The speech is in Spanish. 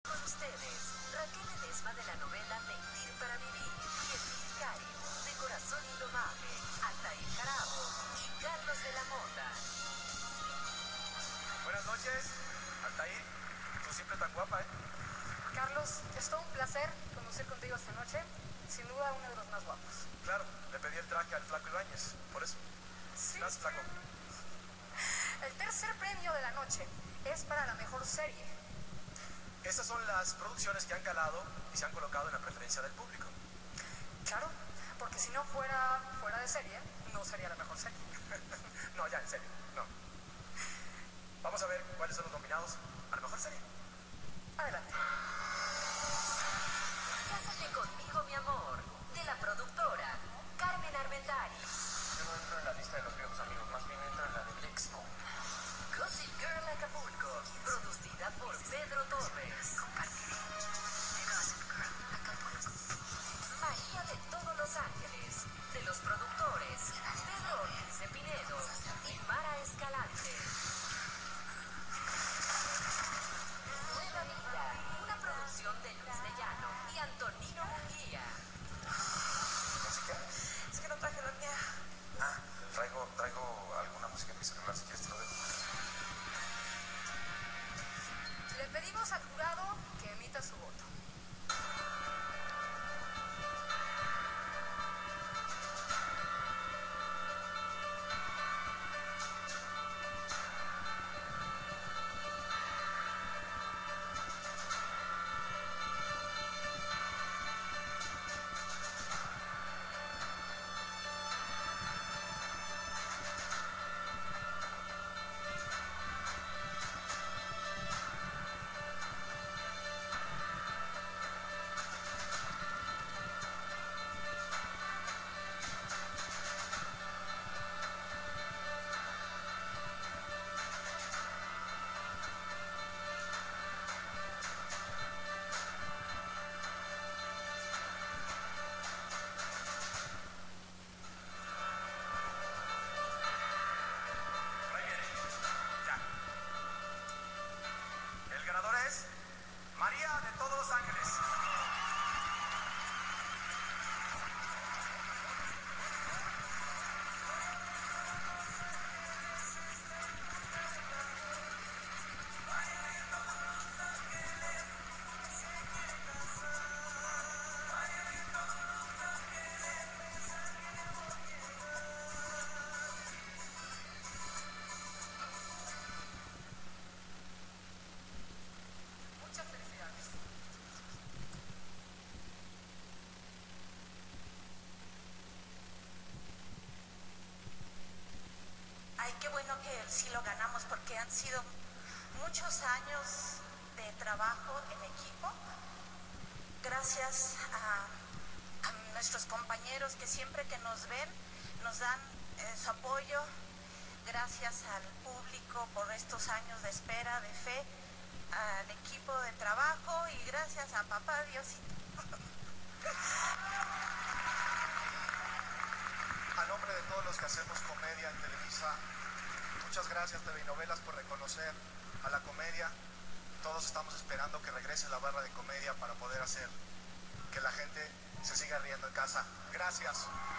Con ustedes, Raquel Ledesma de la novela Mentir para Vivir y Emil Cari, de Corazón Indomable, Altair Jarabo y Carlos de la Mota. Buenas noches, Altair. Tú siempre tan guapa, ¿eh? Carlos, es todo un placer conocer contigo esta noche. Sin duda, uno de los más guapos. Claro, le pedí el traje al Flaco Ibáñez, por eso. Sí. Gracias, Flaco. El tercer premio de la noche es para la mejor serie. Estas son las producciones que han calado y se han colocado en la preferencia del público. Claro, porque si no fuera de serie, no sería la mejor serie. No, ya, en serio, no. Vamos a ver cuáles son los nominados a la mejor serie. Adelante. Cásate conmigo, mi amor, de la productora Carmen Armendáriz. Yo no entro en la lista de los viejos amigos, más bien entro en la del Expo. Gossip Girl Acapulco, producida por Pedro Torres. María de todos los ángeles, de los productores Pedro Ortiz de Pinedo y Mara Escalante. Nueva Vida, una producción de Luis de Llano y Antonino Munguía. ¿Música? Es que no traje la mía. Ah, traigo alguna música en mi celular, si quieres te lo dejo. Le pedimos al jurado que emita su voto. Por ahí viene. Ya. El ganador es María de todos los ángeles. Muchas felicidades. Ay, qué bueno que sí lo ganamos porque han sido muchos años de trabajo en equipo. Gracias a nuestros compañeros que siempre que nos ven nos dan su apoyo. Gracias al público por estos años de espera, de fe, al equipo de trabajo y gracias a papá Diosito. A nombre de todos los que hacemos comedia en Televisa, muchas gracias TV y Novelas por reconocer a la comedia. Todos estamos esperando que regrese la barra de comedia para poder hacer que la gente se siga riendo en casa. Gracias.